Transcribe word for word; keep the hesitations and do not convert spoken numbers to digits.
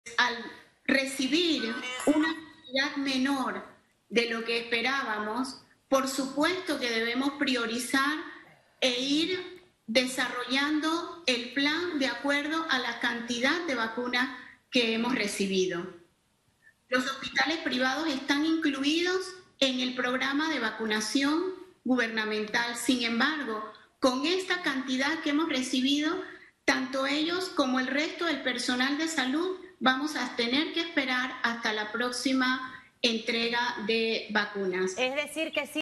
al recibir una cantidad menor de lo que esperábamos, por supuesto que debemos priorizar e ir desarrollando el plan de acuerdo a la cantidad de vacunas que hemos recibido. Los hospitales privados están incluidos en el programa de vacunación gubernamental. Sin embargo, con esta cantidad que hemos recibido, tanto ellos como el resto del personal de salud vamos a tener que esperar hasta la próxima entrega de vacunas. Es decir, que sí.